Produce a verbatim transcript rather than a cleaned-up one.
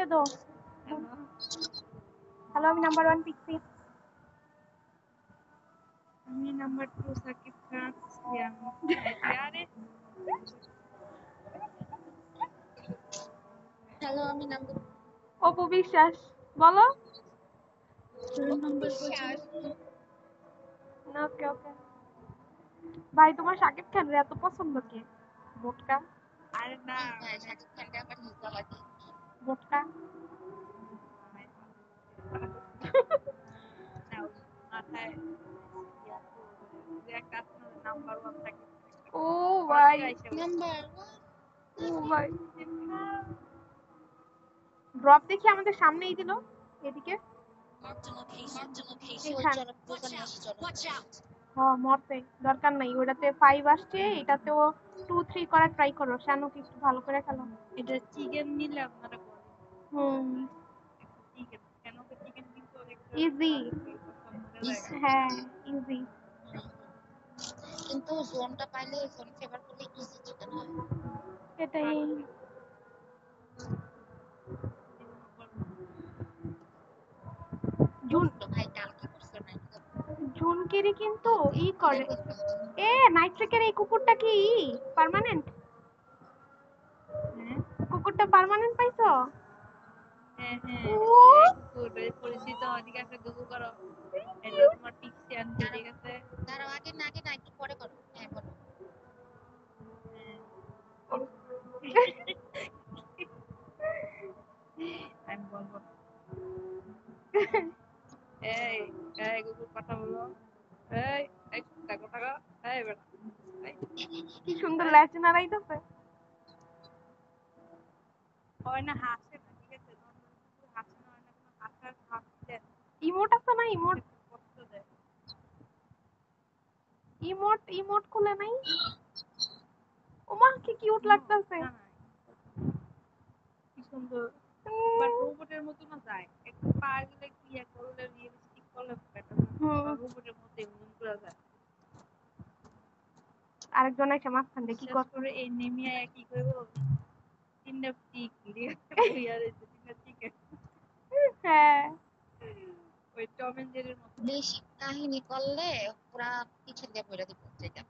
দিয়ে দাও। হ্যালো, আমি নাম্বার ওয়ান পিক্সি। আমি নাম্বার টু সাকিব খান। আরে হ্যালো, আমি নাম্বার অপু বিশ্বাস। বলো। Number okay okay. ভাই তোমার শাকিব খান এত পছন্দ কে? মোটকা। আরে না, সাকিব খানকে আমার হিজা লাগে। মোটকা। মাথায় একটা নাম্বার ওয়ান থাকে। ও ভাই নাম্বার ও ভাই ড্রপ দেখি আমাদের সামনেই দিল এদিকে। হ্যাঁ মরতে দরকার নাই, ওটাতে ফাইভ আসছে, এটাতেও টু থ্রি করার ট্রাই করো। শানু কি একটু ভালো করে খেলো। এটা চিকেন নিলে আপনারা হুম চিকেন কেন তো চিকেন কিন্তু অনেক ইজি। হ্যাঁ ইজি, কিন্তু জোনটা পাইলে জোন ফেভার করলে ইজি চিকেন হয়। এটাই। জুন ভাই কালকে করছে না জুনকেরই কিন্তু ই করে। এ নাইট্রিকের এই কুকুরটা কি পার্মানেন্ট? হ্যাঁ কুকুরটা পার্মানেন্ট পাইছো? হ্যাঁ হ্যাঁ ও কুকুর পরিচিত অধিক আছে গুগল করো। এটা তোমার পিক্সিয়ান ঠিক আছে। দাঁড়াও আগে না আগে না একটু পরে করো। হ্যাঁ বলো। আমি বলবো এই এই গুগল কথা বলো। এই এই দেখো টাকা এই বেটা কি সুন্দর ল্যাচ নাড়াইতেছে। হয় না হাসে না ঠিক আছে, হাসে না, হয় না কোনো হাসার হাসছে ইমোট আছে না? ইমোট কষ্ট দেয়। ইমোট ইমোট খুলে নাই। ওমা কি কিউট লাগতেছে। কি সুন্দর বাট রোবটের মতো না যায় একটু পাগলে ক্লিয়ার করলে রিয়েলিস্টিক করলে বেটার না, রোবটের মতো এমন করা যায়। আরেকজন এসে মাঝখান দিয়ে কি বিশেষ করে এই নেমিয়া কি করবো তিনটা টিক দিয়ে বইয়া রয়েছে তিনটা টিকে। হ্যাঁ ওই টম এন্ড জেরির মতো বেশি কাহিনী করলে পুরা পিছন দিয়ে বইরা দিব যেটা